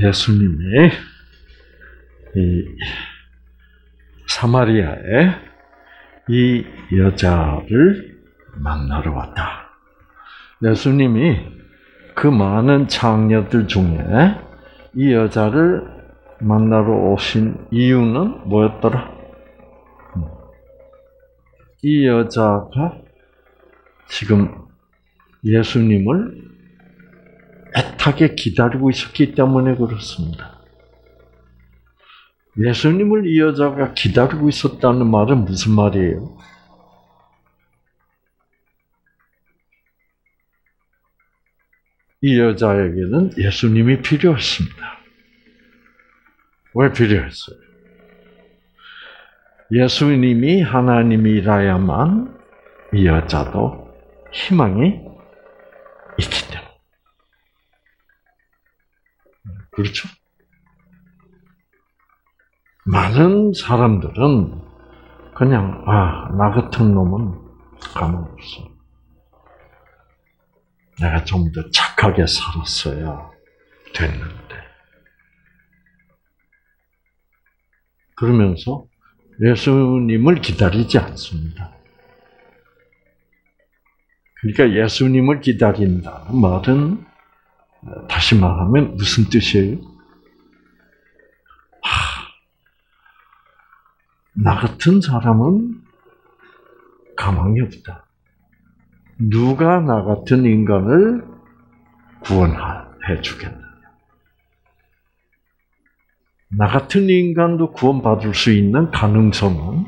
예수님이 이 사마리아에 이 여자를 만나러 왔다. 예수님이 그 많은 장녀들 중에 이 여자를 만나러 오신 이유는 뭐였더라? 이 여자가 지금 예수님을 애타게 기다리고 있었기 때문에 그렇습니다. 예수님을 이 여자가 기다리고 있었다는 말은 무슨 말이에요? 이 여자에게는 예수님이 필요했습니다. 왜 필요했어요? 예수님이 하나님이라야만 이 여자도 희망이 있기 때문에. 그렇죠? 많은 사람들은 그냥 나 같은 놈은 가만 없어. 내가 좀 더 착하게 살았어야 됐는데. 그러면서 예수님을 기다리지 않습니다. 그러니까 예수님을 기다린다는 말은 다시 말하면 무슨 뜻이에요? 나 같은 사람은 가망이 없다. 누가 나 같은 인간을 구원해 주겠느냐? 나 같은 인간도 구원받을 수 있는 가능성은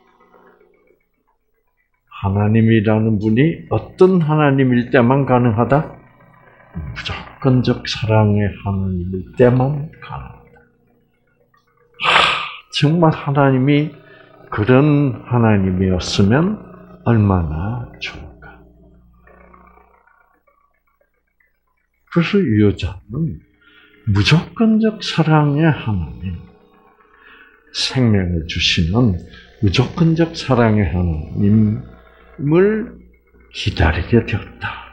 하나님이라는 분이 어떤 하나님일 때만 가능하다? 무조건적 사랑의 하나님일 때만 가능하다. 정말 하나님이 그런 하나님이었으면 얼마나 좋을까. 그래서 이 여자는 무조건적 사랑의 하나님, 생명을 주시는 무조건적 사랑의 하나님을 기다리게 되었다.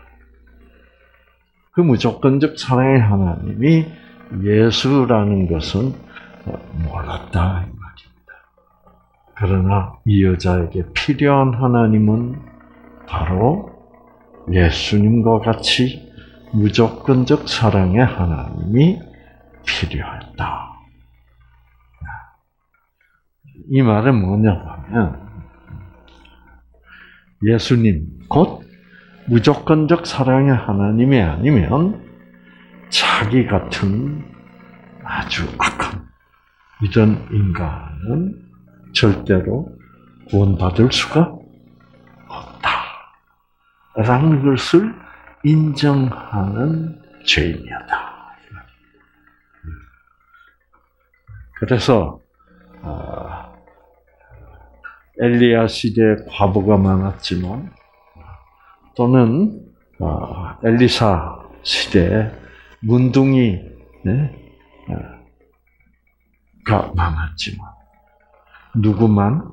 그 무조건적 사랑의 하나님이 예수라는 것은 몰랐다 이 말입니다. 그러나 이 여자에게 필요한 하나님은 바로 예수님과 같이 무조건적 사랑의 하나님이 필요했다. 이 말은 뭐냐면 예수님 곧 무조건적 사랑의 하나님이 아니면 자기 같은 아주 악한 이런 인간은 절대로 구원받을 수가 없다라는 것을 인정하는 죄인이었다. 그래서 엘리야 시대에 과부가 많았지만 또는 엘리사 시대에 문둥이가 많았지만 누구만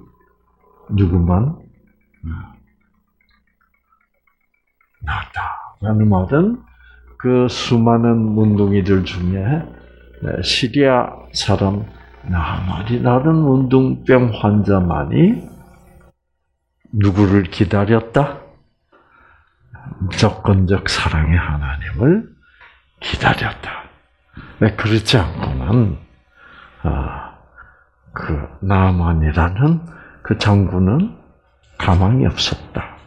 나다라는 말은 그 수많은 문둥이들 중에 시리아 사람 나만이라는 문둥병 환자만이 누구를 기다렸다? 무조건적 사랑의 하나님을 기다렸다. 왜 그렇지 않고는 그 나만이라는 그 장군은 가망이 없었다.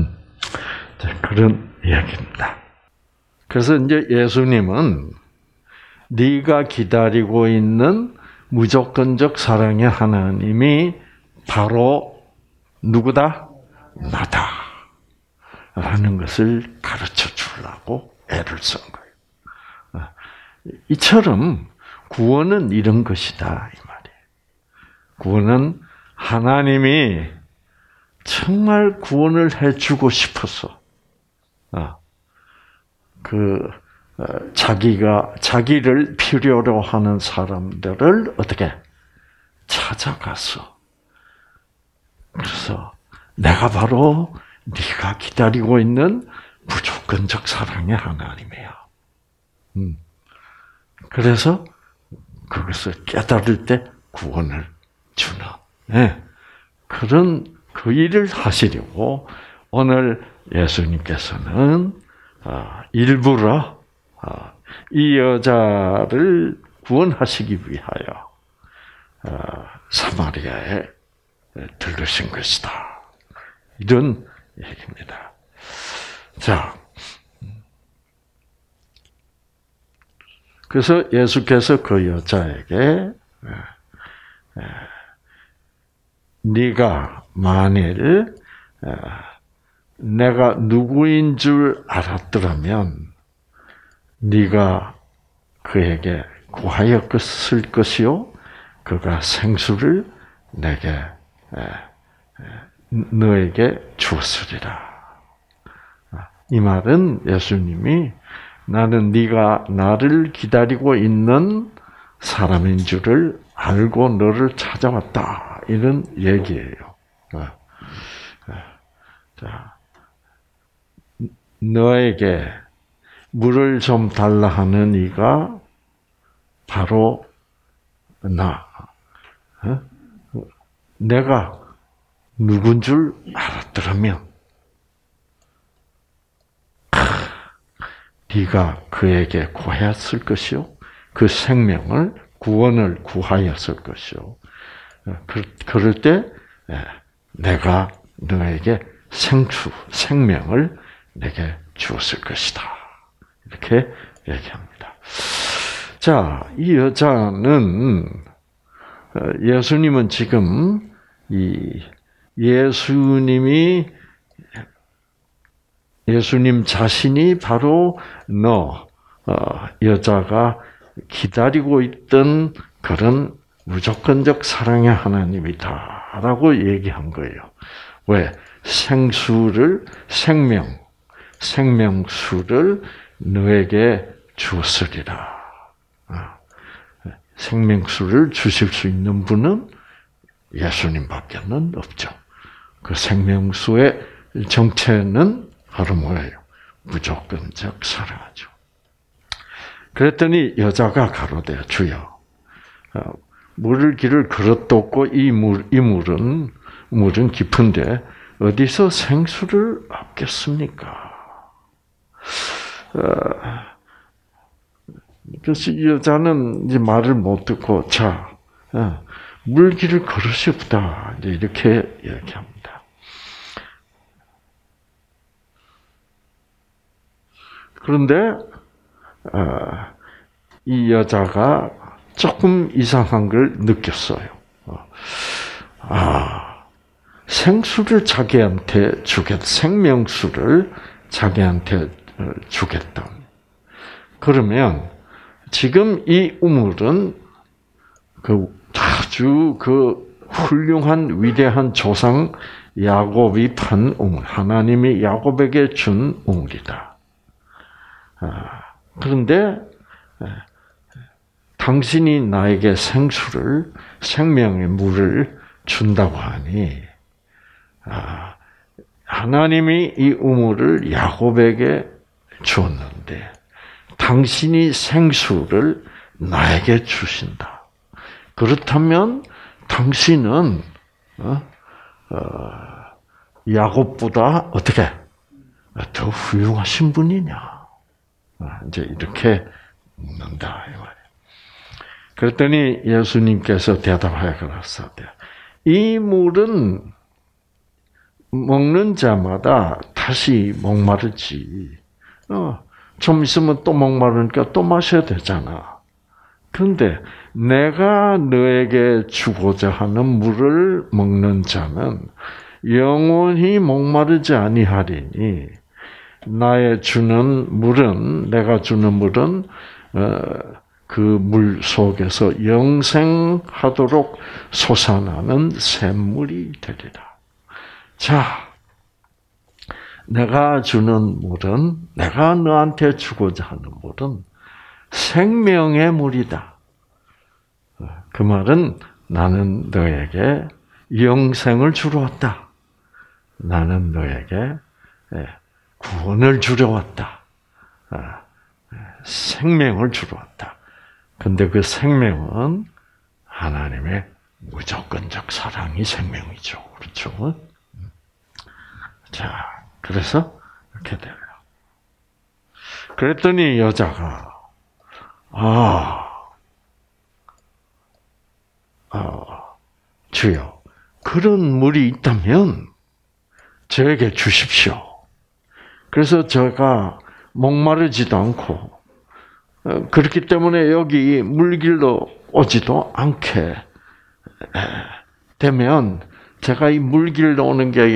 그런 이야기입니다. 그래서 이제 예수님은 네가 기다리고 있는 무조건적 사랑의 하나님이 바로 누구다? 나다. 라는 것을 가르쳐 주려고 애를 쓴 거예요. 이처럼 구원은 이런 것이다. 이 말이에요. 구원은 하나님이 정말 구원을 해주고 싶어서 자기를 필요로 하는 사람들을 어떻게 찾아가서 그래서 내가 바로 네가 기다리고 있는 무조건적 사랑의 하나님이야. 그래서 그것을 깨달을 때 구원을 주는 그런 그 일을 하시려고 오늘 예수님께서는 일부러 이 여자를 구원하시기 위하여 사마리아에 들르신 것이다. 이런 얘기입니다. 자, 그래서 예수께서 그 여자에게 네가 만일 내가 누구인 줄 알았더라면 네가 그에게 구하였을 것이요 그가 생수를 너에게 주었으리라. 이 말은 예수님이 나는 네가 나를 기다리고 있는 사람인 줄을 알고 너를 찾아왔다. 이런 얘기예요. 자, 너에게 물을 좀 달라 하는 이가 바로 나. 내가 누군 줄 알았더라면 네가 그에게 구하였을 것이요 그 생명을 구원을 구하였을 것이요 그럴 때 내가 너에게 생명을 내게 주었을 것이다. 이렇게 얘기합니다. 자, 이 여자는 예수님은 지금 예수님 자신이 바로 여자가 기다리고 있던 그런 무조건적 사랑의 하나님이다라고 얘기한 거예요. 왜? 생명수를 너에게 주었으리라. 생명수를 주실 수 있는 분은 예수님밖에는 없죠. 그 생명수의 정체는 바로 뭐예요? 무조건적 사랑하죠. 그랬더니 여자가 가로되 주여 물을 길을 그릇도 없고 이 물은 깊은데 어디서 생수를 얻겠습니까? 그래서 이 여자는 이제 말을 못 듣고 물 길을 그릇이 없다. 이제 이렇게 얘기합니다. 그런데 이 여자가 조금 이상한 걸 느꼈어요. 생수를 자기한테 생명수를 자기한테 주겠다. 그러면 지금 이 우물은 아주 훌륭한 위대한 조상 야곱이 판 우물, 하나님이 야곱에게 준 우물이다. 그런데 당신이 나에게 생명의 물을 준다고 하니 하나님이 이 우물을 야곱에게 주었는데 당신이 생수를 나에게 주신다. 그렇다면 당신은 야곱보다 어떻게 더 훌륭하신 분이냐? 이제 이렇게 묻는다. 그랬더니 예수님께서 대답하여 가라사대 이 물은 먹는 자마다 다시 목마르지. 좀 있으면 또 목마르니까 또 마셔야 되잖아. 그런데 내가 너에게 주고자 하는 물을 먹는 자는 영원히 목마르지 아니하리니 내가 주는 물은 그 물 속에서 영생하도록 솟아나는 샘물이 되리라. 자, 내가 주는 물은, 내가 너한테 주고자 하는 물은 생명의 물이다. 그 말은 나는 너에게 영생을 주러 왔다. 나는 너에게 구원을 주러 왔다. 생명을 주러 왔다. 근데 그 생명은 하나님의 무조건적 사랑이 생명이죠. 그렇죠? 자, 그래서 이렇게 돼요. 그랬더니 여자가, 주여, 그런 물이 있다면 저에게 주십시오. 그래서 제가 목마르지도 않고, 그렇기 때문에 여기 물길로 오지도 않게 되면 제가 이 물길로 오는 게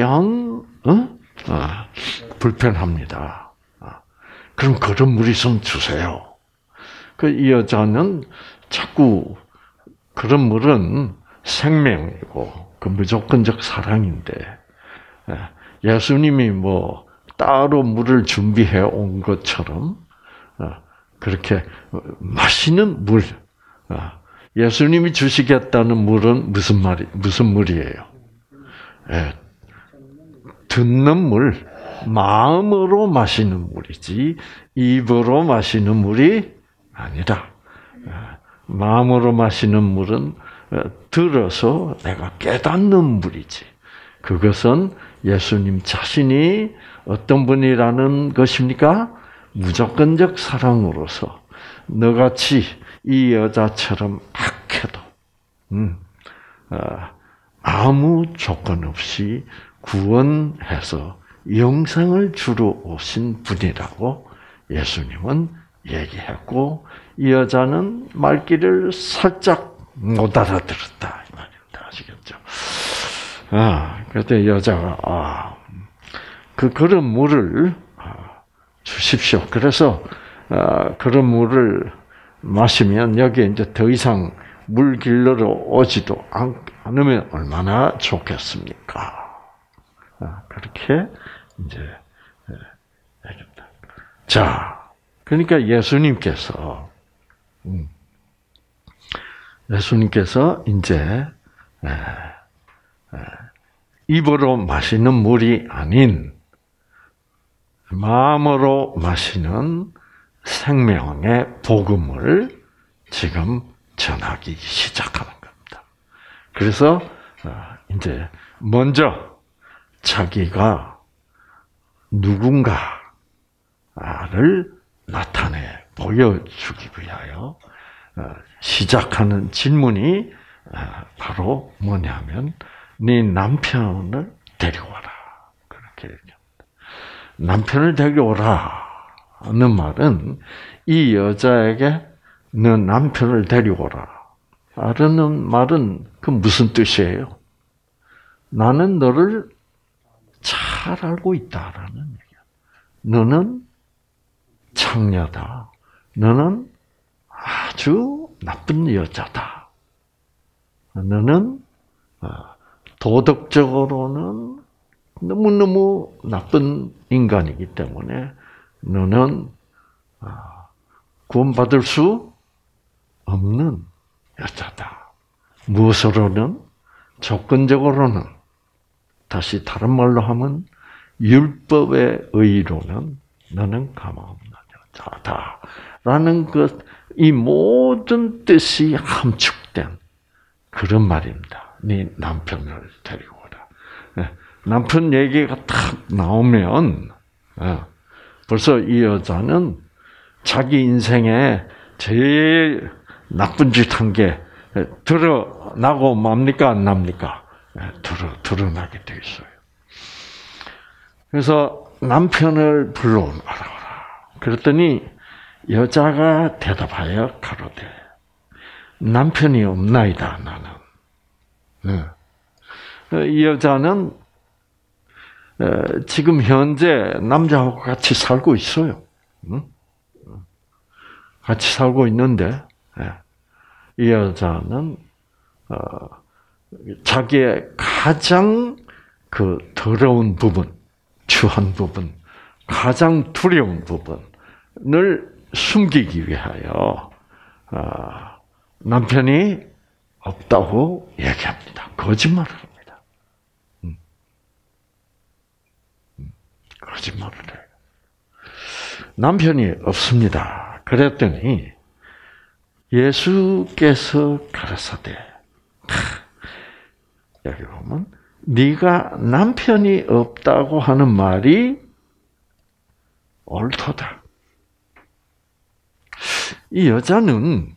불편합니다. 그럼 그런 물 있으면 주세요. 이 여자는 자꾸 그런 물은 생명이고 그 무조건적 사랑인데 예수님이 뭐 따로 물을 준비해 온 것처럼 그렇게 마시는 물, 예수님이 주시겠다는 물은 무슨 물이에요? 듣는 물, 마음으로 마시는 물이지 입으로 마시는 물이 아니라 마음으로 마시는 물은 들어서 내가 깨닫는 물이지. 그것은 예수님 자신이 어떤 분이라는 것입니까? 무조건적 사랑으로서 너같이 이 여자처럼 악해도 아무 조건 없이 구원해서 영생을 주러 오신 분이라고 예수님은 얘기했고 이 여자는 말귀를 살짝 못 알아들었다 이 말입니다. 아시겠죠? 그때 여자가 그런 물을 주십시오. 그래서 그런 물을 마시면 여기에 이제 더 이상 물 길러러 오지도 않으면 얼마나 좋겠습니까? 그렇게 이제 얘기합니다. 자, 그러니까 예수님께서 이제 입으로 마시는 물이 아닌 마음으로 마시는 생명의 복음을 지금 전하기 시작하는 겁니다. 그래서 이제 먼저 자기가 누군가를 나타내 보여주기 위하여 시작하는 질문이 바로 뭐냐면 네 남편을 데려와라. 그렇게 얘기합니다. 남편을 데려오라 하는 말은 이 여자에게 너 남편을 데려오라 라는 말은 그 무슨 뜻이에요? 나는 너를 잘 알고 있다라는 얘기야. 너는 창녀다. 너는 아주 나쁜 여자다. 너는 도덕적으로는 너무너무 나쁜 인간이기 때문에 너는 구원받을 수 없는 여자다. 무엇으로는? 조건적으로는, 다시 다른 말로 하면 율법의 의로는 너는 가망없는 여자다. 라는 것, 이 모든 뜻이 함축된 그런 말입니다. 네 남편을 데리고 오라. 남편 얘기가 딱 나오면 벌써 이 여자는 자기 인생에 제일 나쁜 짓 한 게 드러나고 맙니까? 안 납니까? 드러나게 돼 있어요. 그래서 남편을 불러오라. 그랬더니 여자가 대답하여 가로되 남편이 없나이다 나는. 이 여자는 지금 현재 남자하고 같이 살고 있어요. 같이 살고 있는데 이 여자는 자기의 가장 그 더러운 부분, 추한 부분, 가장 두려운 부분을 숨기기 위하여 남편이 없다고 얘기합니다. 거짓말을 합니다. 거짓말을 해요. 남편이 없습니다. 그랬더니 예수께서 가라사대, 여기 보면 네가 남편이 없다고 하는 말이 옳도다. 이 여자는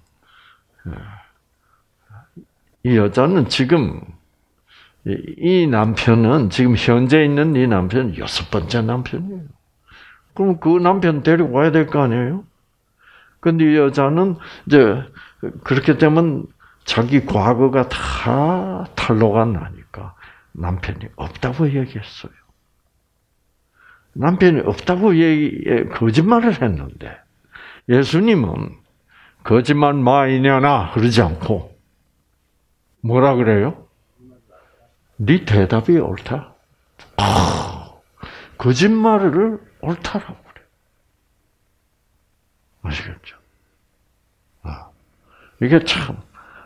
지금 이 남편은 지금 현재 있는 이 남편은 6번째 남편이에요. 그럼 그 남편 데리고 와야 될 거 아니에요? 근데 이 여자는 이제 그렇게 되면 자기 과거가 다 탄로가 나니까 남편이 없다고 얘기했어요. 남편이 없다고 거짓말을 했는데 예수님은 거짓말 마이냐나 그러지 않고 뭐라 그래요? 네 대답이 옳다. 거짓말을 옳다라고 그래. 아시겠죠? 이게 참.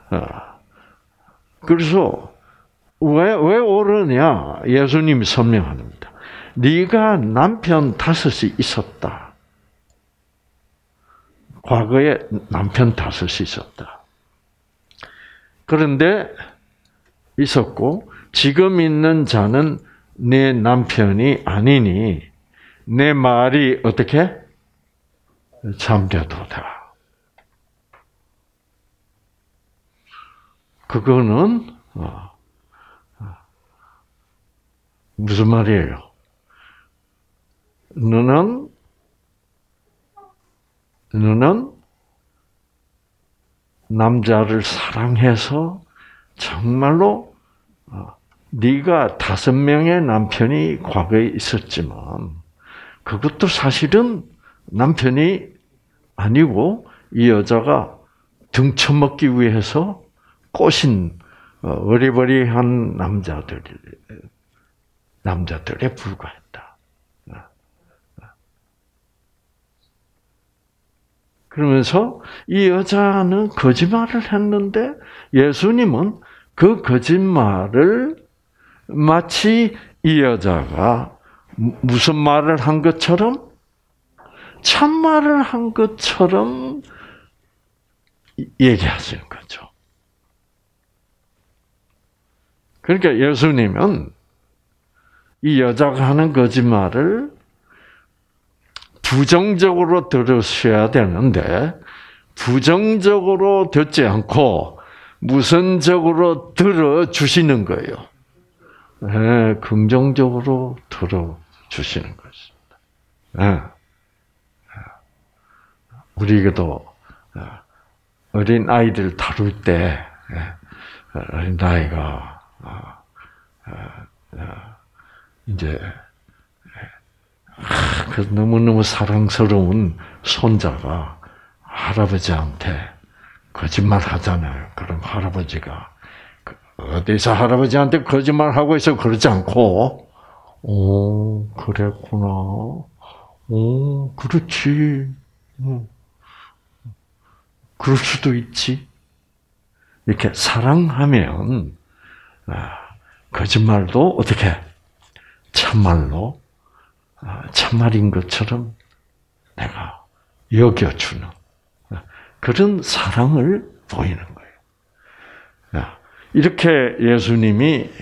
그래서 왜 옳으냐? 예수님이 설명합니다. 네가 남편 5이 있었다. 과거에 남편 5이 있었다. 그런데 있었고 지금 있는 자는 내 남편이 아니니 내 말이 어떻게? 참되도다. 그거는 무슨 말이에요? 너는 남자를 사랑해서 정말로 네가 5명의 남편이 과거에 있었지만 그것도 사실은 남편이 아니고 이 여자가 등쳐먹기 위해서 꼬신 어리버리한 남자들에 불과했다. 그러면서 이 여자는 거짓말을 했는데 예수님은 그 거짓말을 마치 이 여자가 무슨 말을 한 것처럼 참말을 한 것처럼 얘기하시는 거죠. 그러니까 예수님은 이 여자가 하는 거짓말을 부정적으로 들으셔야 되는데 부정적으로 듣지 않고 무선적으로 들어주시는 거예요. 네, 긍정적으로 들어주시는 것입니다. 네. 우리도 어린 아이들 다룰 때 어린 아이가 이제 그 너무너무 사랑스러운 손자가 할아버지한테 거짓말 하잖아요. 그럼 할아버지가 어디서 할아버지한테 거짓말 하고 있어 그러지 않고, 그랬구나. 그렇지. 그럴 수도 있지. 이렇게 사랑하면 거짓말도 어떻게 참말로 참말인 것처럼 내가 여겨주는 그런 사랑을 보이는 거예요. 이렇게 예수님이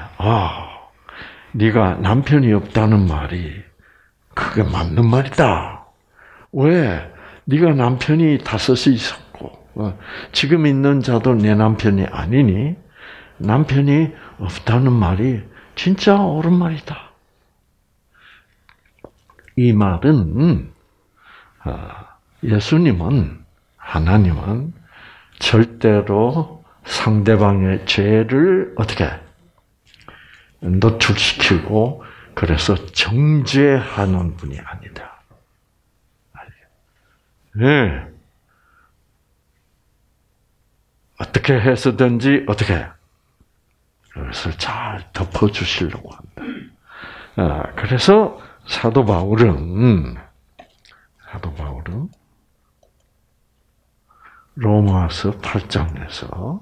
네가 남편이 없다는 말이 그게 맞는 말이다. 왜? 네가 남편이 5이 있었고 지금 있는 자도 내 남편이 아니니 남편이 없다는 말이 진짜 옳은 말이다. 이 말은 예수님은 하나님은 절대로 상대방의 죄를 어떻게 노출시키고 그래서 정죄하는 분이 아니다. 네. 어떻게 해서든지 어떻게 그것을 잘 덮어주시려고 한다. 그래서 사도 바울은 로마서 8장에서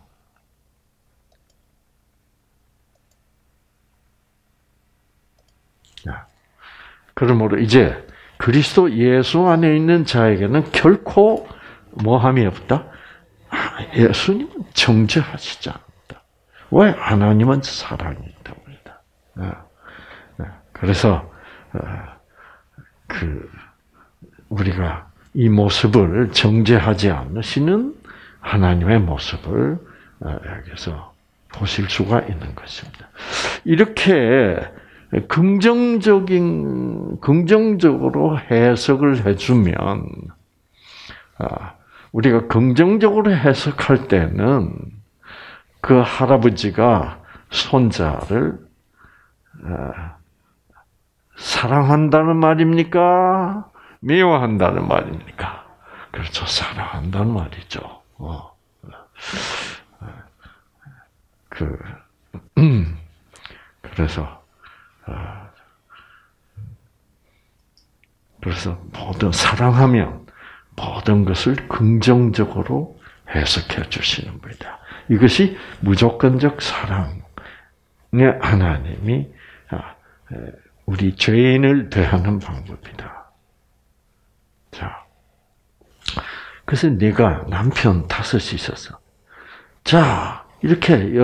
그러므로 이제 그리스도 예수 안에 있는 자에게는 결코 뭐함이 없다? 예수님은 정죄하시지 않는다. 왜? 하나님은 사랑이 때문이다. 그래서 우리가 이 모습을 정죄하지 않으시는 하나님의 모습을 여기서 보실 수가 있는 것입니다. 이렇게 긍정적으로 해석을 해주면, 우리가 긍정적으로 해석할 때는 그 할아버지가 손자를 사랑한다는 말입니까? 미워한다는 말입니까? 그렇죠. 사랑한다는 말이죠. 그래서 모든 사랑하면 모든 것을 긍정적으로 해석해 주시는 분이다. 이것이 무조건적 사랑의 하나님이 우리 죄인을 대하는 방법이다. 자, 그래서 내가 남편 5이 있었어. 자, 이렇게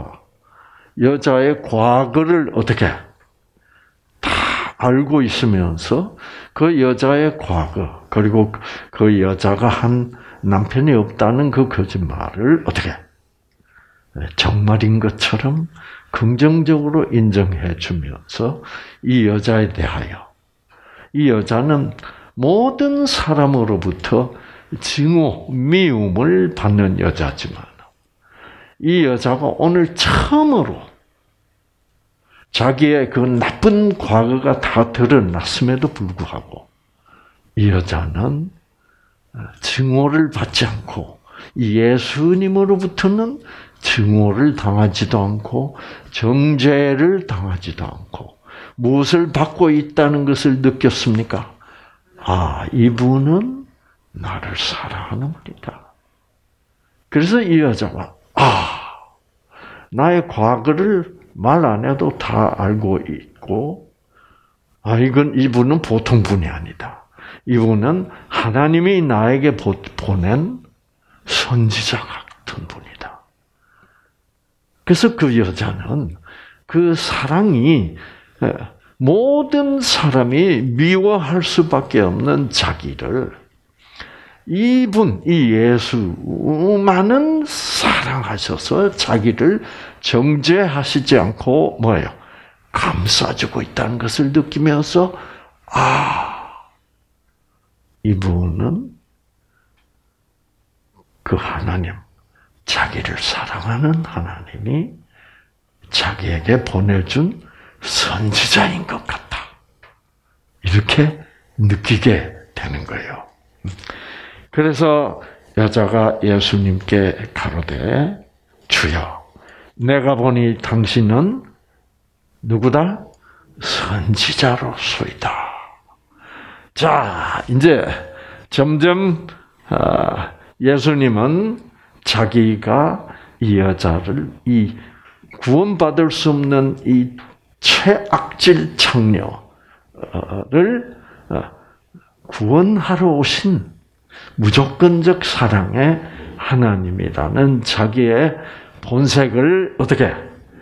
여자의 과거를 어떻게 다 알고 있으면서 그 여자의 과거, 그리고 그 여자가 한 남편이 없다는 그 거짓말을 어떻게 정말인 것처럼 긍정적으로 인정해 주면서 이 여자에 대하여, 이 여자는 모든 사람으로부터 증오, 미움을 받는 여자지만 이 여자가 오늘 처음으로 자기의 그 나쁜 과거가 다 드러났음에도 불구하고 이 여자는 증오를 받지 않고 예수님으로부터는 증오를 당하지도 않고 정죄를 당하지도 않고 무엇을 받고 있다는 것을 느꼈습니까? 아, 이분은 나를 사랑하는 분이다. 그래서 이 여자가 나의 과거를 말 안 해도 다 알고 있고, 이분은 보통 분이 아니다. 이분은 하나님이 나에게 보낸 선지자 같은 분이다. 그래서 그 여자는 그 사랑이 모든 사람이 미워할 수밖에 없는 자기를 이 예수만은 사랑하셔서 자기를 정죄하시지 않고 감싸주고 있다는 것을 느끼면서 이분은 그 하나님, 자기를 사랑하는 하나님이 자기에게 보내준 선지자인 것 같다. 이렇게 느끼게 되는 거예요. 그래서 여자가 예수님께 가로되 주여, 내가 보니 당신은 누구다? 선지자로소이다. 자, 이제 점점 예수님은 자기가 이 여자를, 이 구원받을 수 없는 이 최악질 창녀를 구원하러 오신 무조건적 사랑의 하나님이라는 자기의 본색을 어떻게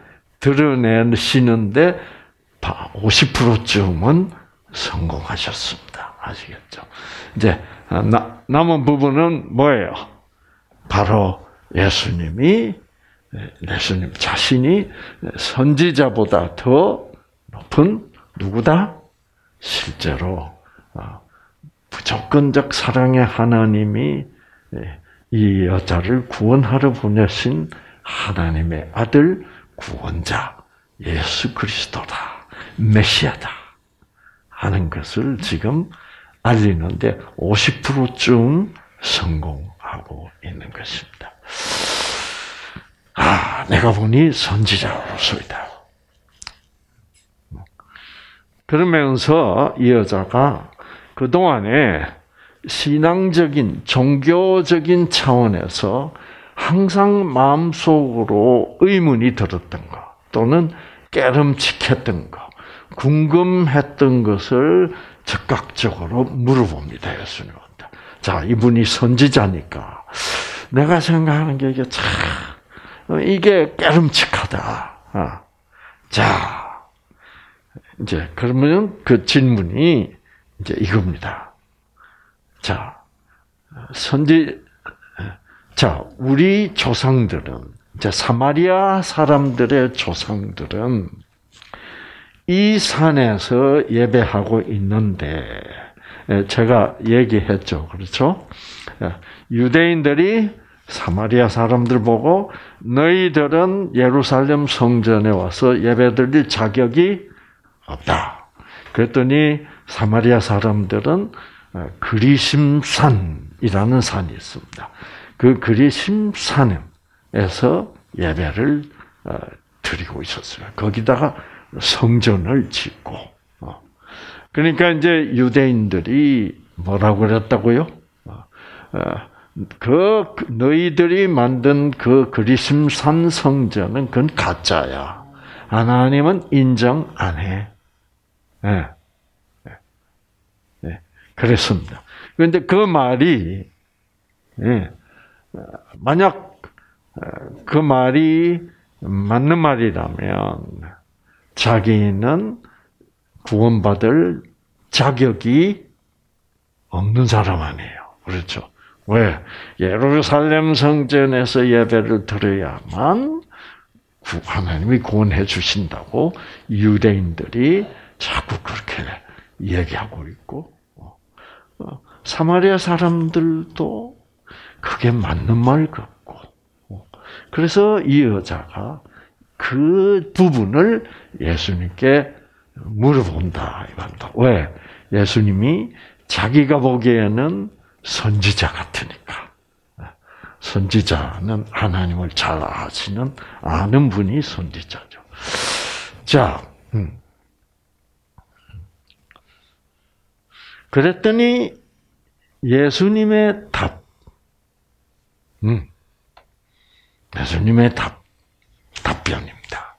드러내시는데 50%쯤은 성공하셨습니다. 아시겠죠? 이제 남은 부분은 뭐예요? 바로 예수님 자신이 선지자보다 더 높은 누구다? 실제로 무조건적 사랑의 하나님이 이 여자를 구원하러 보내신 하나님의 아들 구원자 예수 그리스도다, 메시아다 하는 것을 지금 알리는데 50%쯤 성공하고 있는 것입니다. 내가 보니 선지자로소이다. 그러면서 이 여자가 그동안에 신앙적인, 종교적인 차원에서 항상 마음속으로 의문이 들었던 것, 또는 깨름칙했던 것, 궁금했던 것을 적극적으로 물어봅니다, 예수님한테. 자, 이분이 선지자니까 내가 생각하는 게 이게 깨름칙하다. 자, 이제 그러면 그 질문이 이제 이겁니다. 자, 우리 조상들은, 이제 사마리아 사람들의 조상들은 이 산에서 예배하고 있는데, 제가 얘기했죠. 그렇죠? 유대인들이 사마리아 사람들 보고 너희들은 예루살렘 성전에 와서 예배드릴 자격이 없다. 그랬더니 사마리아 사람들은 그리심산이라는 산이 있습니다. 그 그리심산에서 예배를 드리고 있었어요. 거기다가 성전을 짓고. 그러니까 이제 유대인들이 뭐라고 그랬다고요? 너희들이 만든 그 그리심산 성전은 그건 가짜야. 하나님은 인정 안 해. 그랬습니다. 그런데 그 말이, 만약 그 말이 맞는 말이라면 자기는 구원받을 자격이 없는 사람 아니에요. 그렇죠? 왜? 예루살렘 성전에서 예배를 드려야만 하나님이 구원해 주신다고 유대인들이 자꾸 그렇게 얘기하고 있고, 사마리아 사람들도 그게 맞는 말 같고, 그래서 이 여자가 그 부분을 예수님께 물어본다. 왜? 예수님이 자기가 보기에는 선지자 같으니까. 선지자는 하나님을 잘 아는 분이 선지자죠. 자, 그랬더니 예수님의 예수님의 답변입니다.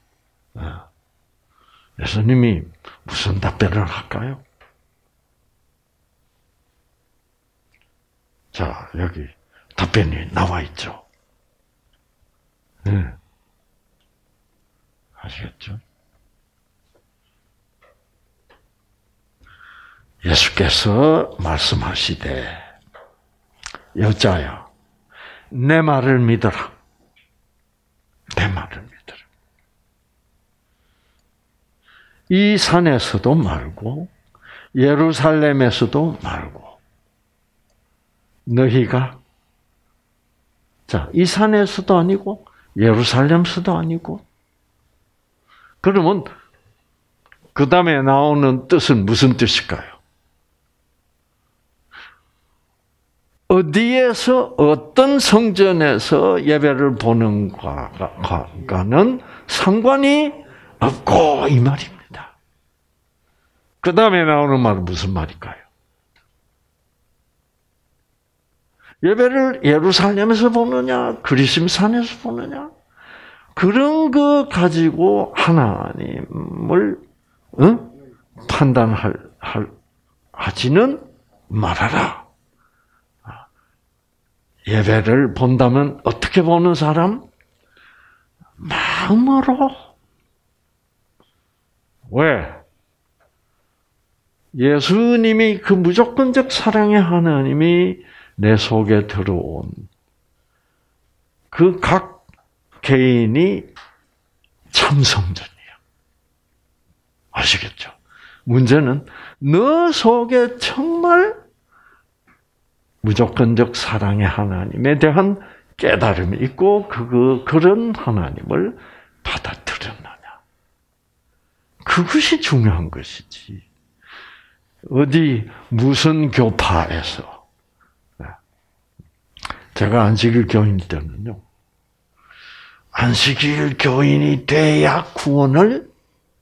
예수님이 무슨 답변을 할까요? 자, 여기 답변이 나와 있죠. 아시겠죠? 예수께서 말씀하시되, 여자야, 내 말을 믿어라. 내 말을 믿어라. 이 산에서도 말고 예루살렘에서도 말고 너희가, 자, 이 산에서도 아니고 예루살렘에서도 아니고, 그러면 그 다음에 나오는 뜻은 무슨 뜻일까요? 어디에서, 어떤 성전에서 예배를 보는가는 상관이 없고, 이 말입니다. 그 다음에 나오는 말은 무슨 말일까요? 예배를 예루살렘에서 보느냐, 그리심산에서 보느냐, 그런 거 가지고 하나님을 하지는 말아라. 예배를 본다면 어떻게 보는 사람? 마음으로. 왜? 예수님이 그 무조건적 사랑의 하나님이 내 속에 들어온 그 각 개인이 참성전이에요. 아시겠죠? 문제는 너 속에 정말 무조건적 사랑의 하나님에 대한 깨달음이 있고 그런 하나님을 받아들였느냐. 그것이 중요한 것이지. 어디 무슨 교파에서, 제가 안식일 교인 때는요, 안식일 교인이 돼야 구원을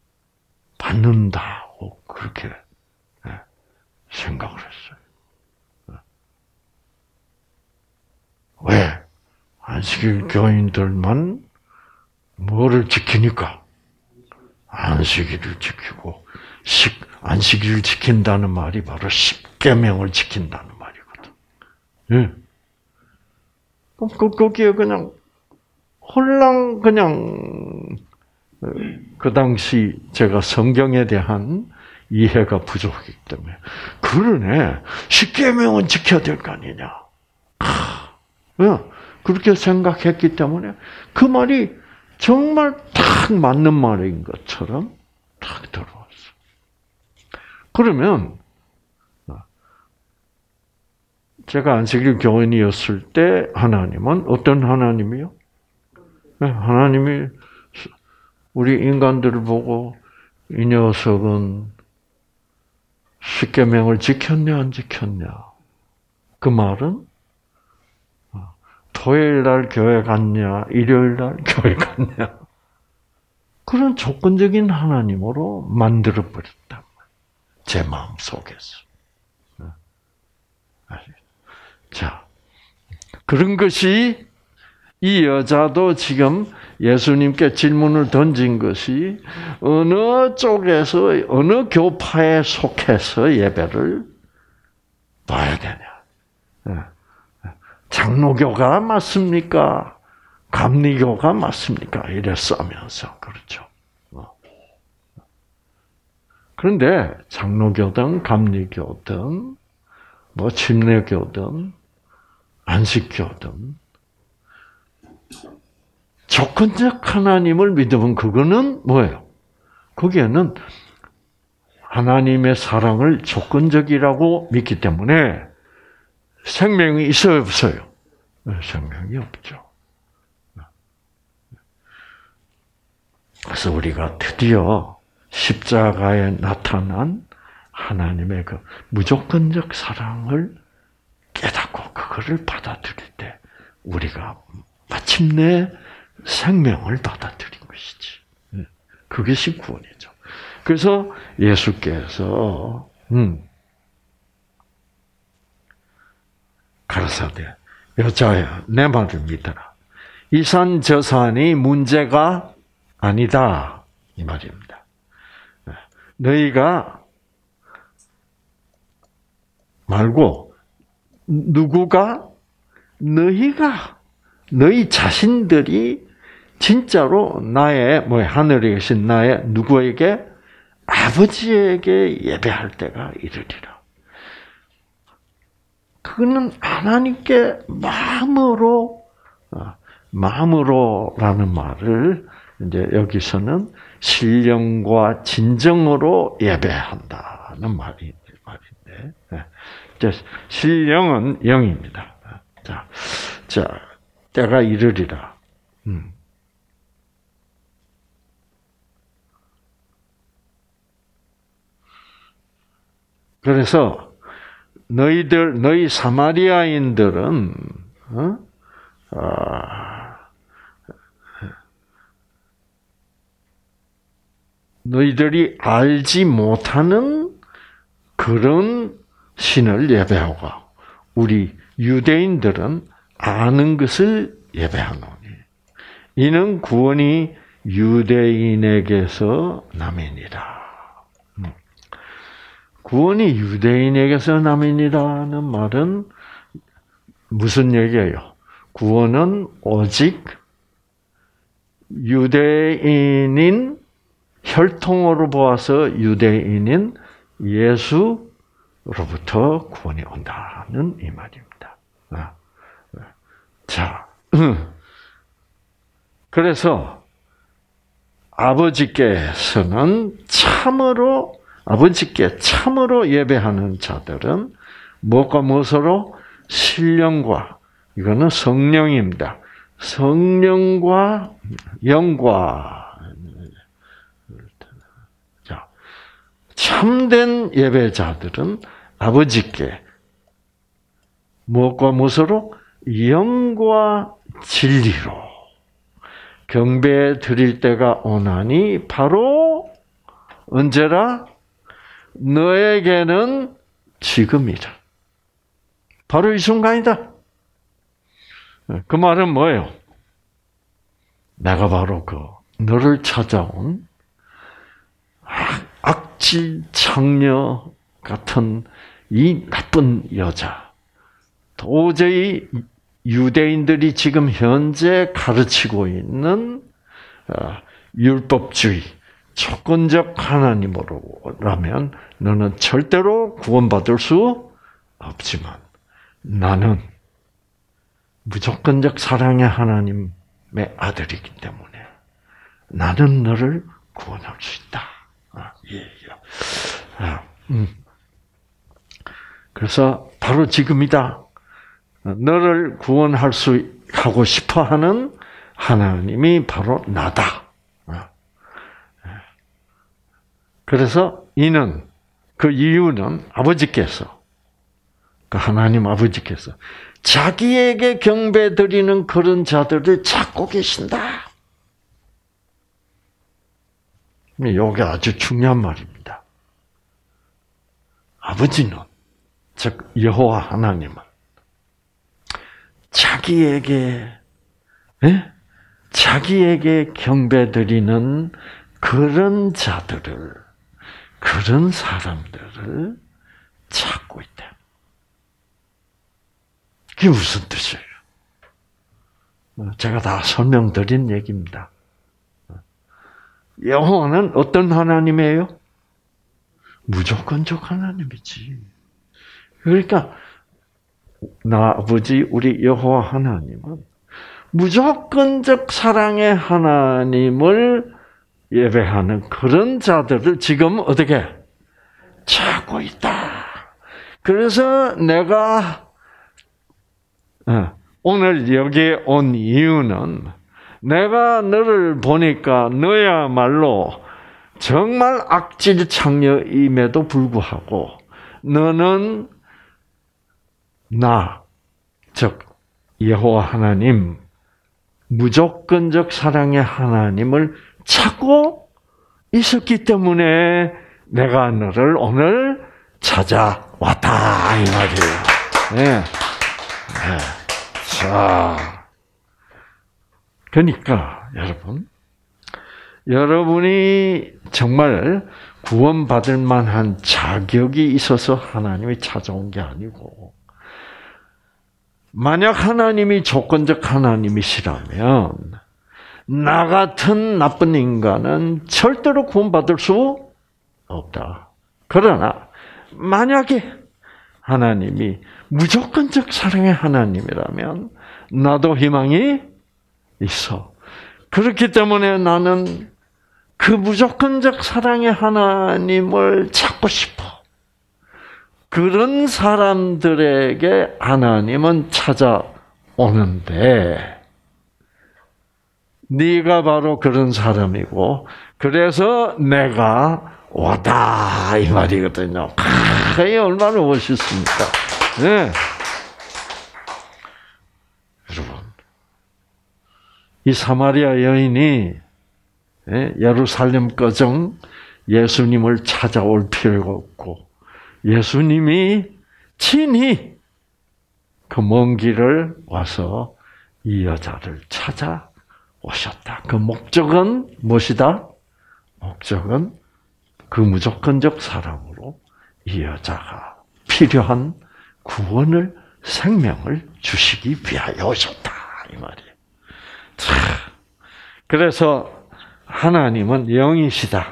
받는다고 그렇게 생각을 했어요. 왜? 안식일 교인들만 뭐를 지키니까? 안식일을 지키고, 안식일을 지킨다는 말이 바로 십계명을 지킨다는 말이거든. 예. 거기에 그냥 홀랑 그냥 그 당시 제가 성경에 대한 이해가 부족하기 때문에 그러네. 십계명은 지켜야 될 거 아니냐. 그렇게 생각했기 때문에 그 말이 정말 딱 맞는 말인 것처럼 딱 들어왔어. 그러면 제가 안식일 교인이었을 때 하나님은 어떤 하나님이요? 하나님이 우리 인간들을 보고 이 녀석은 십계명을 지켰냐 안 지켰냐. 그 말은 토요일 날 교회 갔냐, 일요일 날 교회 갔냐. 그런 조건적인 하나님으로 만들어 버렸다. 제 마음 속에서. 자, 그런 것이 이 여자도 지금 예수님께 질문을 던진 것이 어느 쪽에서 어느 교파에 속해서 예배를 봐야 되냐. 장로교가 맞습니까? 감리교가 맞습니까? 이랬으면서 그렇죠. 그런데 장로교든 감리교든 뭐 침례교든 안식교든 조건적 하나님을 믿으면 그거는 뭐예요? 거기에는 하나님의 사랑을 조건적이라고 믿기 때문에 생명이 있어요, 없어요? 생명이 없죠. 그래서 우리가 드디어 십자가에 나타난 하나님의 그 무조건적 사랑을 깨닫고 그거를 받아들일 때 우리가 마침내 생명을 받아들인 것이지. 그것이 구원이죠. 그래서 예수께서 가라사대 여자야 내 말을 믿어라. 이 산 저 산이 문제가 아니다 이 말입니다. 너희가 말고 누구가 너희가 너희 자신들이 진짜로 나의 하늘에 계신 나의 누구에게 아버지에게 예배할 때가 이르리라. 그거는 하나님께 마음으로라는 말을 이제 여기서는 신령과 진정으로 예배한다는 말인데, 이제 신령은 영입니다. 자, 때가 이르리라. 그래서 너희 사마리아인들은 너희들이 알지 못하는 그런 신을 예배하고 우리 유대인들은 아는 것을 예배하노니 이는 구원이 유대인에게서 남이니라. 구원이 유대인에게서 남이니라는 말은 무슨 얘기예요? 구원은 오직 유대인인 혈통으로 보아서 유대인인 예수로부터 구원이 온다는 이 말입니다. 자, 그래서 아버지께서는 아버지께 참으로 예배하는 자들은 무엇과 무엇으로? 신령과, 이거는 성령입니다. 성령과 영과. 자, 참된 예배자들은 아버지께 무엇과 무엇으로? 영과 진리로 경배 드릴 때가 오나니 바로 언제라? 너에게는 지금이다. 바로 이 순간이다. 그 말은 뭐예요? 내가 바로 너를 찾아온 악질 창녀 같은 이 나쁜 여자, 도저히 유대인들이 지금 현재 가르치고 있는 율법주의, 조건적 하나님으로라면 너는 절대로 구원받을 수 없지만 나는 무조건적 사랑의 하나님의 아들이기 때문에 나는 너를 구원할 수 있다. 그래서 바로 지금이다. 너를 구원할 수 하고 싶어하는 하나님이 바로 나다. 그래서 그 이유는 아버지께서, 그 하나님 아버지께서 자기에게 경배 드리는 그런 자들을 찾고 계신다. 이게 아주 중요한 말입니다. 아버지는, 즉 여호와 하나님은 자기에게 경배 드리는 그런 자들을, 그런 사람들을 찾고 있다. 그게 무슨 뜻이에요? 제가 다 설명드린 얘기입니다. 여호와는 어떤 하나님이에요? 무조건적 하나님이지. 그러니까 나 아버지 우리 여호와 하나님은 무조건적 사랑의 하나님을 예배하는 그런 자들을 지금 어떻게 찾고 있다. 그래서 내가 오늘 여기에 온 이유는 내가 너를 보니까 너야말로 정말 악질 창녀임에도 불구하고 너는 즉 여호와 하나님, 무조건적 사랑의 하나님을 찾고 있었기 때문에 내가 너를 오늘 찾아왔다 이 말이에요. 네. 자, 그러니까 여러분이 정말 구원받을 만한 자격이 있어서 하나님이 찾아온 게 아니고, 만약 하나님이 조건적 하나님이시라면 나 같은 나쁜 인간은 절대로 구원받을 수 없다. 그러나 만약에 하나님이 무조건적 사랑의 하나님이라면 나도 희망이 있어. 그렇기 때문에 나는 그 무조건적 사랑의 하나님을 찾고 싶어. 그런 사람들에게 하나님은 찾아오는데 네가 바로 그런 사람이고 그래서 내가 왔다 이 말이거든요. 이게 얼마나 멋있습니까? 네. 여러분, 이 사마리아 여인이 예루살렘 거정 예수님을 찾아올 필요가 없고 예수님이 친히 그 먼 길을 와서 이 여자를 찾아오셨다. 그 목적은 무엇이다? 목적은 그 무조건적 사랑으로 이 여자가 필요한 구원을, 생명을 주시기 위하여 오셨다. 이 말이에요. 자, 그래서 하나님은 영이시다.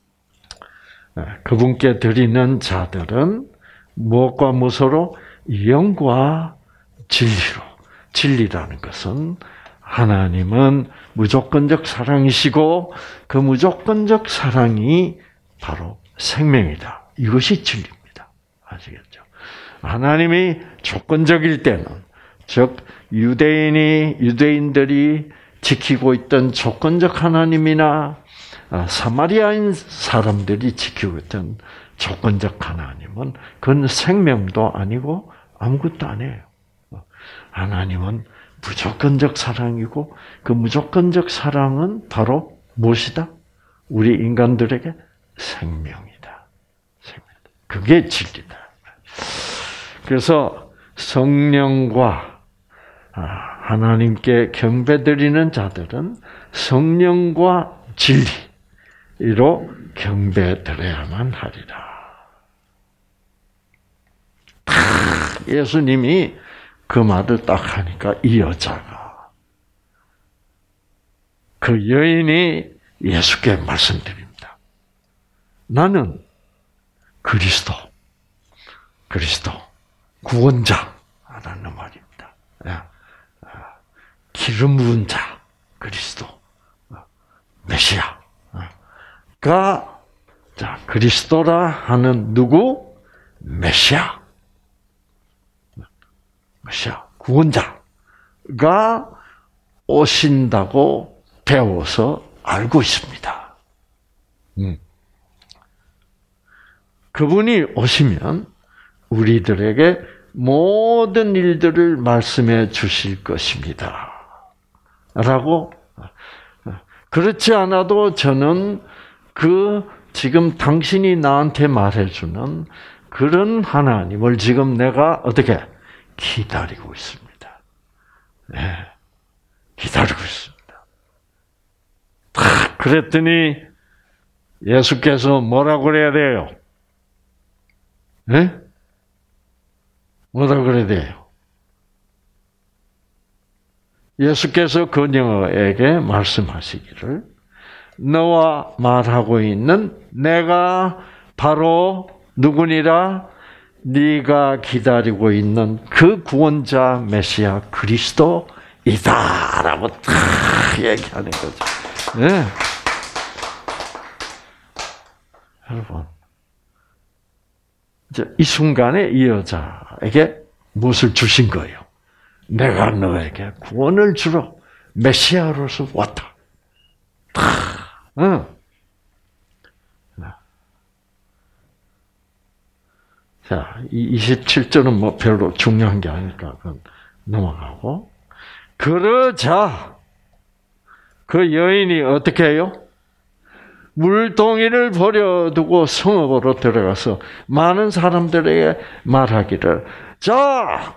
그분께 드리는 자들은 무엇과 무엇으로? 영과 진리로. 진리라는 것은 하나님은 무조건적 사랑이시고 그 무조건적 사랑이 바로 생명이다. 이것이 진리입니다. 아시겠죠? 하나님이 조건적일 때는, 즉 유대인들이 지키고 있던 조건적 하나님이나 사마리아인 사람들이 지키고 있던 조건적 하나님은 그건 생명도 아니고 아무것도 아니에요. 하나님은 무조건적 사랑이고 그 무조건적 사랑은 바로 무엇이다? 우리 인간들에게 생명이다. 그게 진리다. 그래서 성령과 하나님께 경배드리는 자들은 성령과 진리로 경배드려야만 하리라. 예수님이 그 말을 딱 하니까 이 여자가, 그 여인이 예수께 말씀드립니다. 나는 그리스도, 구원자라는 말입니다. 기름 부은 자, 그리스도, 메시아가, 자, 그리스도라 하는 누구? 메시아, 구원자가 오신다고 배워서 알고 있습니다. 그분이 오시면 우리들에게 모든 일들을 말씀해 주실 것입니다. 라고, 그렇지 않아도 저는 지금 당신이 나한테 말해주는 그런 하나님을 지금 내가 어떻게 기다리고 있습니다. 네, 기다리고 있습니다. 그랬더니 예수께서 뭐라고 그래야 돼요? 네? 뭐라고 그래야 돼요? 예수께서 그녀에게 말씀하시기를 너와 말하고 있는 내가 바로 누구니라? 네가 기다리고 있는 그 구원자 메시아 그리스도이다라고 딱 얘기하는 거죠. 네. 여러분, 이제 이 순간에 이 여자에게 무엇을 주신 거예요? 내가 너에게 구원을 주러 메시아로서 왔다. 자, 이 27절은 뭐 별로 중요한 게 아니니까 그건 넘어가고. 그러자 그 여인이 어떻게 해요? 물동이를 버려두고 성읍으로 들어가서 많은 사람들에게 말하기를, 자,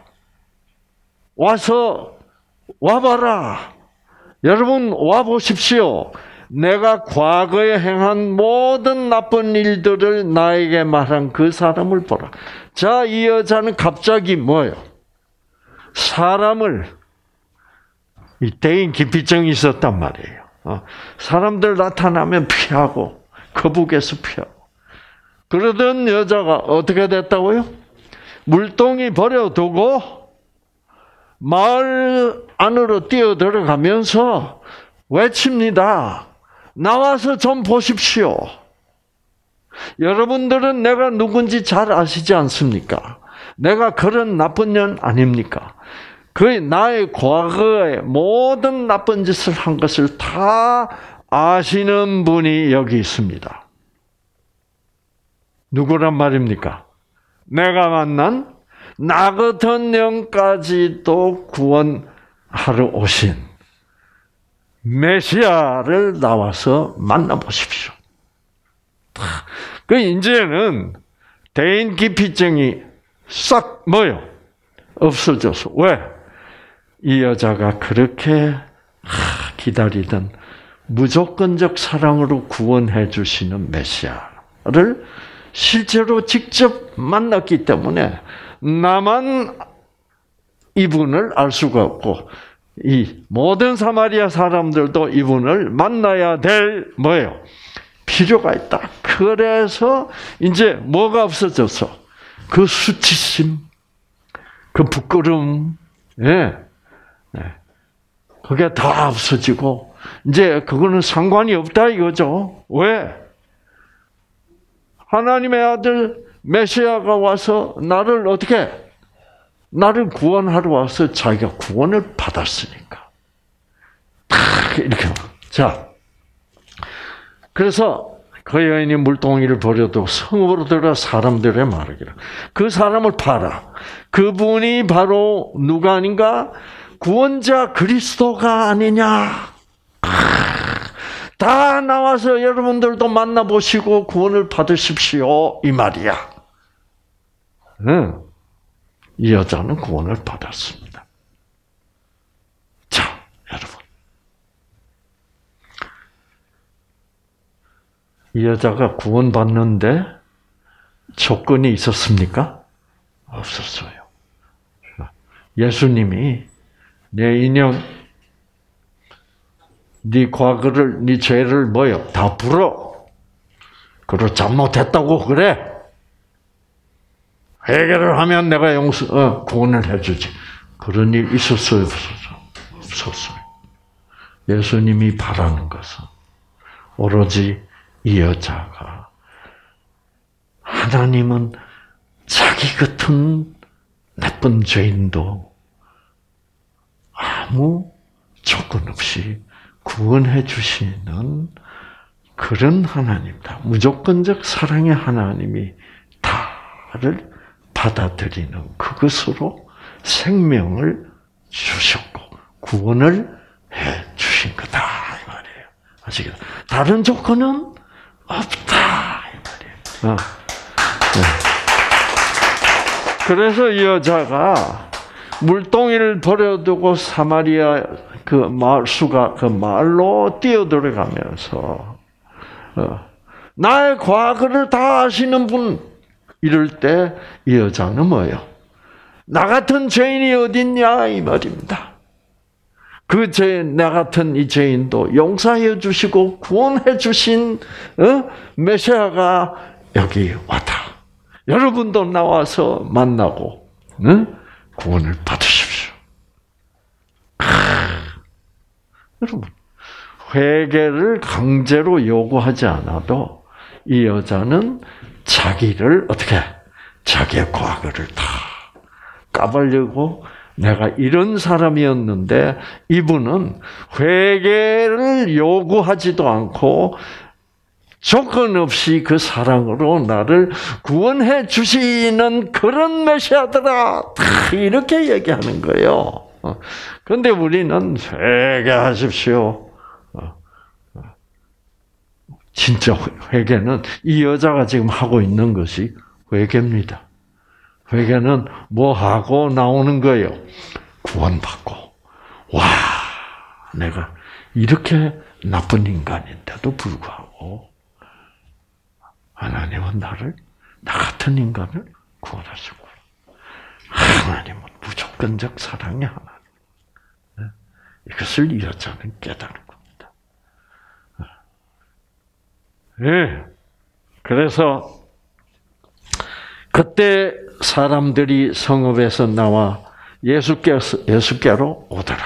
와봐라. 여러분, 와보십시오. 내가 과거에 행한 모든 나쁜 일들을 나에게 말한 그 사람을 보라. 자, 이 여자는 갑자기 뭐예요? 사람을, 이 대인 기피증이 있었단 말이에요. 사람들 나타나면 피하고, 거북에서 피하고. 그러던 여자가 어떻게 됐다고요? 물동이 버려두고 마을 안으로 뛰어들어가면서 외칩니다. 나와서 좀 보십시오. 여러분들은 내가 누군지 잘 아시지 않습니까? 내가 그런 나쁜 년 아닙니까? 그 나의 과거에 모든 나쁜 짓을 한 것을 다 아시는 분이 여기 있습니다. 누구란 말입니까? 내가 만난 나 같은 영까지도 구원하러 오신 메시아를 나와서 만나보십시오. 그 이제는 대인 기피증이 싹 뭐요? 없어져서. 왜? 이 여자가 그렇게 기다리던 무조건적 사랑으로 구원해 주시는 메시아를 실제로 직접 만났기 때문에 나만 이분을 알 수가 없고 이 모든 사마리아 사람들도 이분을 만나야 될 뭐예요? 필요가 있다. 그래서 이제 뭐가 없어졌어? 그 수치심, 그 부끄러움, 그게 다 없어지고 이제 그거는 상관이 없다 이거죠. 왜? 하나님의 아들 메시아가 와서 나를 어떻게? 나를 구원하러 와서 자기가 구원을 받았으니까. 이렇게. 자, 그래서 그 여인이 물동이를 버려두고 성읍으로 들어가 사람들의 말하기를. 그 사람을 봐라. 그분이 바로 누가 아닌가? 구원자 그리스도가 아니냐. 다 나와서 여러분들도 만나보시고 구원을 받으십시오. 이 말이야. 이 여자는 구원을 받았습니다. 자, 여러분. 이 여자가 구원받는데 조건이 있었습니까? 없었어요. 예수님이 내 인연, 네 과거를, 네 죄를 뭐요? 다 풀어. 그리고 잘못했다고 그래. 회개를 하면 내가 구원을 해주지. 그런 일 있었어요, 없었어요. 예수님이 바라는 것은 오로지 이 여자가 하나님은 자기 같은 나쁜 죄인도 아무 조건 없이 구원해 주시는 그런 하나님이다. 무조건적 사랑의 하나님이 다를 받아들이는 그것으로 생명을 주셨고 구원을 해 주신 거다 이 말이에요. 아시겠죠? 다른 조건은 없다 이 말이에요. 그래서 이 여자가 물동이를 버려두고 사마리아 그 마을수가 그 마을로 뛰어들어가면서 나의 과거를 다 아시는 분 이럴 때 이 여자는 뭐예요? 나 같은 죄인이 어딨냐 이 말입니다. 그 죄인, 나 같은 이 죄인도 용서해 주시고 구원해 주신 메시아가 여기 왔다. 여러분도 나와서 만나고 구원을 받으십시오. 여러분 회개를 강제로 요구하지 않아도 이 여자는 자기를 어떻게 자기의 과거를 다 까발려고 내가 이런 사람이었는데 이분은 회개를 요구하지도 않고 조건 없이 그 사랑으로 나를 구원해 주시는 그런 메시아더라. 이렇게 얘기하는 거예요. 그런데 우리는 회개하십시오. 진짜 회개는 이 여자가 지금 하고 있는 것이 회개입니다. 회개는 뭐 하고 나오는 거예요? 구원받고. 와, 내가 이렇게 나쁜 인간인데도 불구하고 하나님은 나를 나 같은 인간을 구원하시고 하나님은 무조건적 사랑의 하나님. 이것을 이 여자는 깨달은 겁니다. 네. 그래서 그때 사람들이 성읍에서 나와 예수께로 오더라.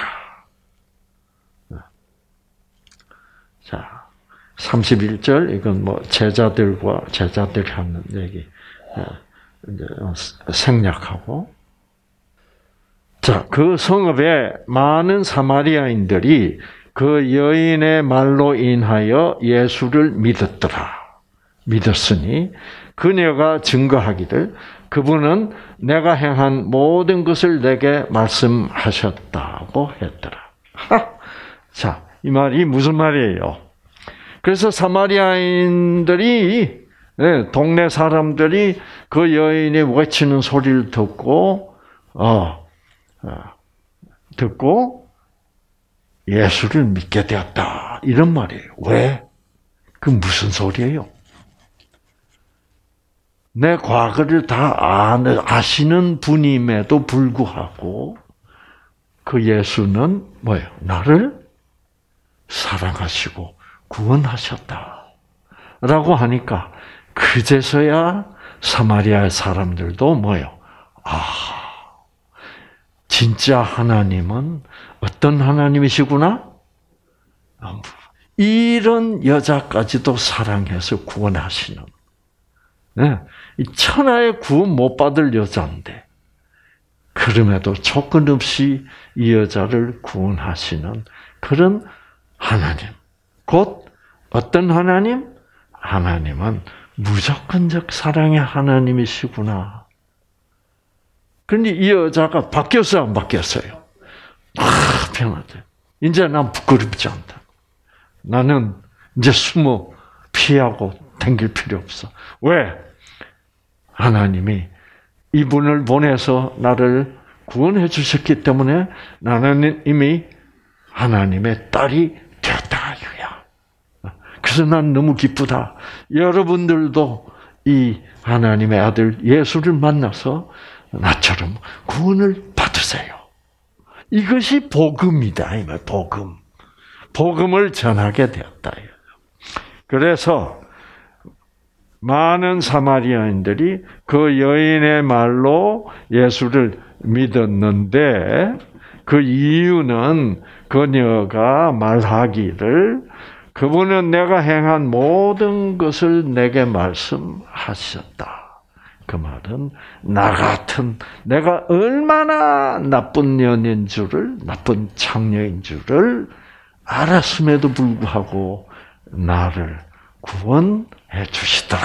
자, 31절 이건 뭐 제자들이 하는 얘기 이제 생략하고. 자, 그 성읍에 많은 사마리아인들이 그 여인의 말로 인하여 예수를 믿었으니 그녀가 증거하기를 그분은 내가 행한 모든 것을 내게 말씀하셨다고 했더라. 자, 이 말이 무슨 말이에요? 그래서 사마리아인들이 동네 사람들이 그 여인이 외치는 소리를 듣고 예수를 믿게 되었다. 이런 말이에요. 왜? 그 무슨 소리예요? 내 과거를 다 아시는 분임에도 불구하고 그 예수는 뭐예요? 나를 사랑하시고 구원하셨다. 라고 하니까 그제서야 사마리아 사람들도 뭐예요? 진짜 하나님은 어떤 하나님이시구나? 이런 여자까지도 사랑해서 구원하시는. 이 천하의 구원 못 받을 여자인데 그럼에도 조건 없이 이 여자를 구원하시는 그런 하나님. 곧 어떤 하나님? 하나님은 무조건적 사랑의 하나님이시구나. 그런데 이 여자가 바뀌었어요, 안 바뀌었어요? 변하대. 이제 난 부끄럽지 않다. 나는 이제 숨어 피하고 댕길 필요 없어. 왜? 하나님이 이분을 보내서 나를 구원해 주셨기 때문에 나는 이미 하나님의 딸이 되었다. 이거야. 그래서 난 너무 기쁘다. 여러분들도 이 하나님의 아들 예수를 만나서 나처럼 구원을 받으세요. 이것이 복음이다. 이 말, 복음. 복음을 전하게 되었다. 그래서 많은 사마리아인들이 그 여인의 말로 예수를 믿었는데 그 이유는 그녀가 말하기를 그분은 내가 행한 모든 것을 내게 말씀하셨다. 그 말은 나 같은 내가 얼마나 나쁜 년인 줄을 나쁜 창녀인 줄을 알았음에도 불구하고 나를 구원해 주시더라.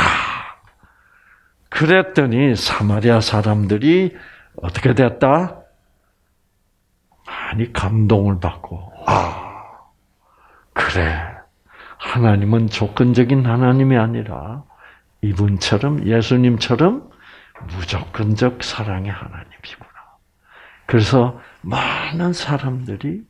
그랬더니 사마리아 사람들이 어떻게 됐다? 많이 감동을 받고 그래. 하나님은 조건적인 하나님이 아니라 이분처럼 예수님처럼 무조건적 사랑의 하나님이구나. 그래서 많은 사람들이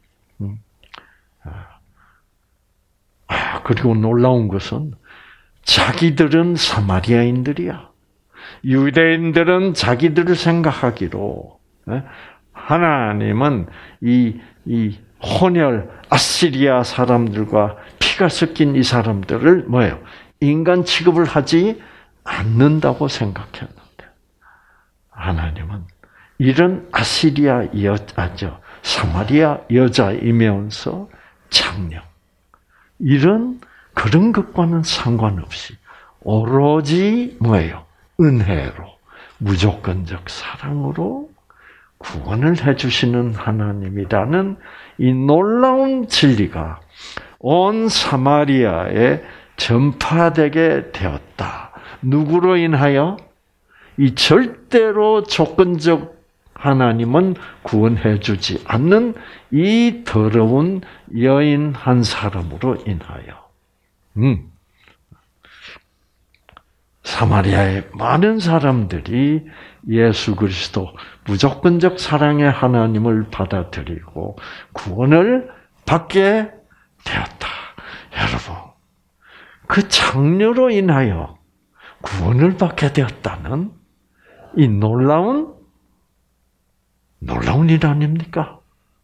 그리고 놀라운 것은 자기들은 사마리아인들이야. 유대인들은 자기들을 생각하기로 하나님은 이 혼혈 아시리아 사람들과 피가 섞인 이 사람들을 뭐예요? 인간 취급을 하지 않는다고 생각했는데 하나님은 이런 아시리아 여자죠. 사마리아 여자이면서 창녀. 이런 그런 것과는 상관없이 오로지 뭐예요? 은혜로 무조건적 사랑으로 구원을 해주시는 하나님이라는 이 놀라운 진리가 온 사마리아에 전파되게 되었다. 누구로 인하여? 이 절대로 조건적 하나님은 구원해 주지 않는 이 더러운 여인 한 사람으로 인하여. 사마리아의 많은 사람들이 예수 그리스도 무조건적 사랑의 하나님을 받아들이고 구원을 받게 되었다. 여러분, 그 창녀로 인하여 구원을 받게 되었다는 이 놀라운 일 아닙니까?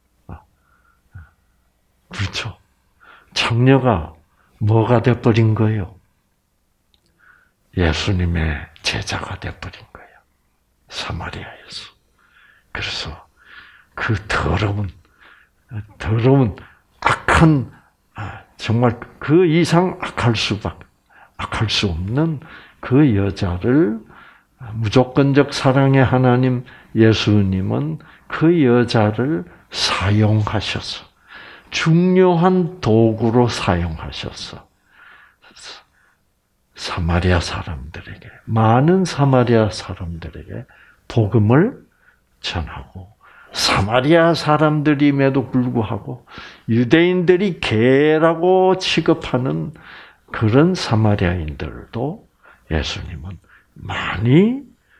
그렇죠. 창녀가 뭐가 돼버린 거예요? 예수님의 제자가 돼버린 거예요. 사마리아에서. 그래서 그 더러운 악한 정말 그 이상 악할 수 없는 그 여자를 무조건적 사랑의 하나님 예수님은 그 여자를 사용하셔서 중요한 도구로 사용하셔서 사마리아 사람들에게 많은 사마리아 사람들에게 복음을 전하고 사마리아 사람들임에도 불구하고 유대인들이 개라고 취급하는 그런 사마리아인들도 예수님은 많이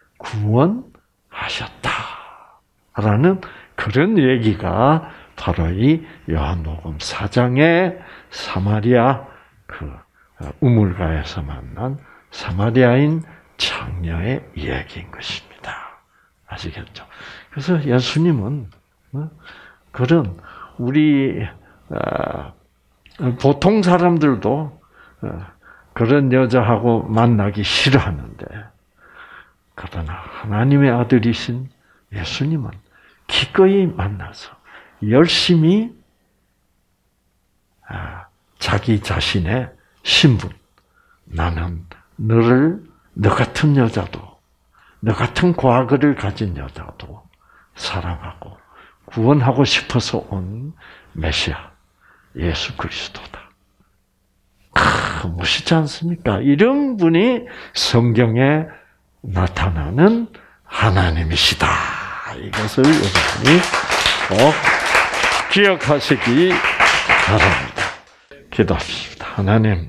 구원하셨다라는 그런 얘기가 바로 이 요한복음 4장의 사마리아 그 우물가에서 만난 사마리아인 창녀의 이야기인 것입니다. 아시겠죠? 그래서 예수님은 그런 우리 보통 사람들도 그런 여자하고 만나기 싫어하는데 그러나 하나님의 아들이신 예수님은 기꺼이 만나서 열심히 자기 자신의 신분, 나는 너 같은 여자도, 너 같은 과거를 가진 여자도 사랑하고 구원하고 싶어서 온 메시아 예수 그리스도다. 멋있지 않습니까? 이런 분이 성경에 나타나는 하나님이시다. 이것을 여러분이 꼭 기억하시기 바랍니다. 기도합시다. 하나님,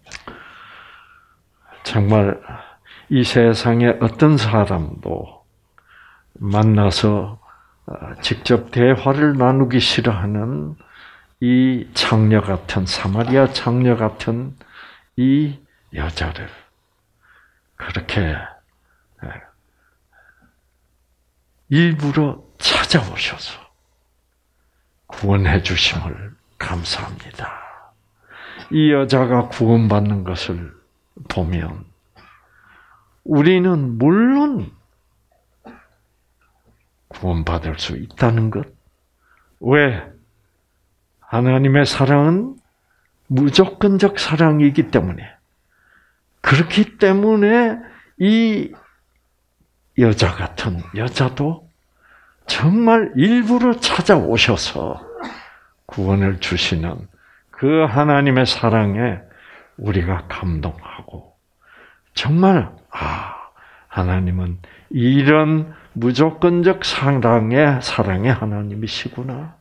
정말 이 세상에 어떤 사람도 만나서 직접 대화를 나누기 싫어하는 이 창녀 같은, 사마리아 창녀 같은 이 여자를 그렇게 일부러 찾아오셔서 구원해 주심을 감사합니다. 이 여자가 구원받는 것을 보면 우리는 물론 구원받을 수 있다는 것. 왜? 하나님의 사랑은 무조건적 사랑이기 때문에. 그렇기 때문에 이 여자 같은 여자도 정말 일부러 찾아오셔서 구원을 주시는 그 하나님의 사랑에 우리가 감동하고 정말 하나님은 이런 무조건적 사랑의 하나님이시구나.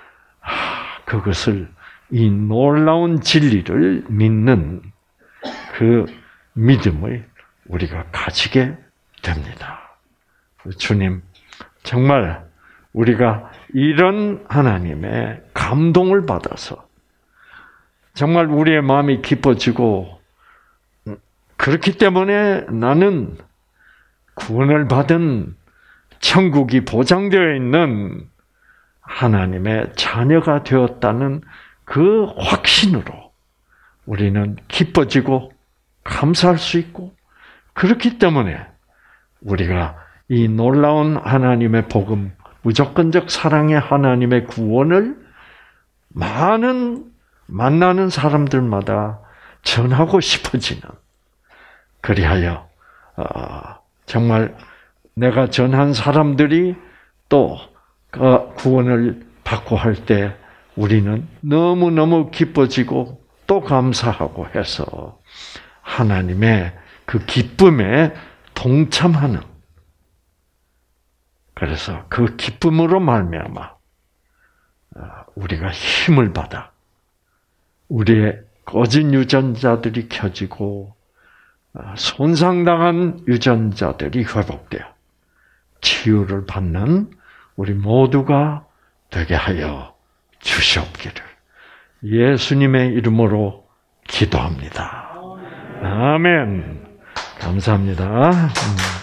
그것을 이 놀라운 진리를 믿는 그 믿음을 우리가 가지게 됩니다. 주님, 정말 우리가 이런 하나님의 감동을 받아서 정말 우리의 마음이 기뻐지고 그렇기 때문에 나는 구원을 받은 천국이 보장되어 있는 하나님의 자녀가 되었다는 그 확신으로 우리는 기뻐지고 감사할 수 있고 그렇기 때문에 우리가 이 놀라운 하나님의 복음, 무조건적 사랑의 하나님의 구원을 많은 만나는 사람들마다 전하고 싶어지는 그리하여 정말 내가 전한 사람들이 또 구원을 받고 할 때 우리는 너무너무 기뻐지고 또 감사하고 해서 하나님의 그 기쁨에 동참하는 그래서 그 기쁨으로 말미암아 우리가 힘을 받아 우리의 꺼진 유전자들이 켜지고 손상당한 유전자들이 회복되어 치유를 받는 우리 모두가 되게 하여 주시옵기를 예수님의 이름으로 기도합니다. 아멘. 감사합니다.